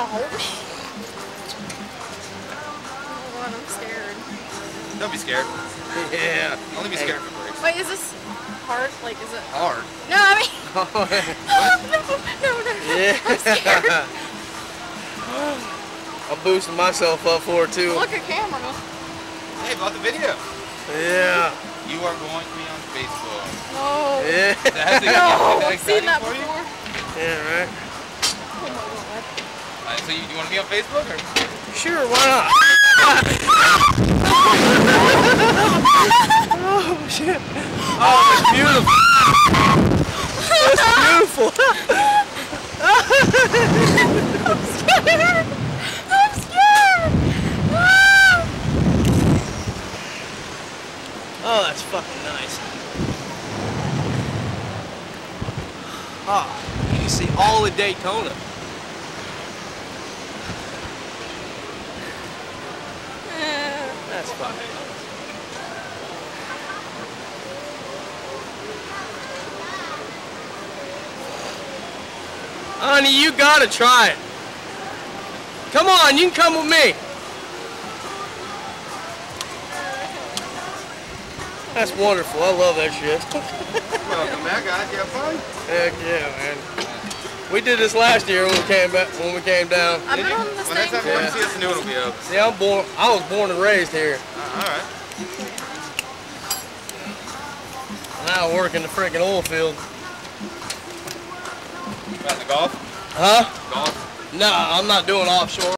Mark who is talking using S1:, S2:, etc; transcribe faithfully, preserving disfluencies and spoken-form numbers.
S1: Oh, God, I'm scared.
S2: Don't be scared.
S3: Yeah.
S2: Only be scared for brakes.
S1: Wait, is this hard? Like, is it
S2: hard?
S1: No, I mean. no, no, no, no.
S3: Yeah.
S1: I'm scared.
S3: I'm boosting myself up for it too.
S1: Look at camera.
S2: Hey, about the video.
S3: Yeah.
S2: You are going to be on Facebook.
S1: Oh.
S3: Yeah.
S2: That's
S1: No,
S2: that
S1: I've seen that
S2: for you?
S1: before.
S3: Yeah, right.
S1: Oh my God.
S2: Alright, so you, you want to be on Facebook or?
S3: Sure, why not? Oh shit. Oh, it's beautiful. It's beautiful.
S1: I'm scared. I'm scared. Ah!
S3: Oh, that's fucking nice. Ah, you can see all of Daytona. That's fucking nice. Honey, you gotta try it. Come on, you can come with me. That's wonderful. I love that shit.
S2: Welcome back, guys. You have fun?
S3: Heck yeah, man. We did this last year when we came back when we came down.
S1: I've been on the
S2: Well, next
S1: same
S2: time you want to see us, new one will be up.
S3: See, I'm born. I was born and raised here.
S2: Uh, all right.
S3: Now I work in the freaking oil field.
S2: About the golf?
S3: Huh?
S2: Golf?
S3: Nah, I'm not doing offshore.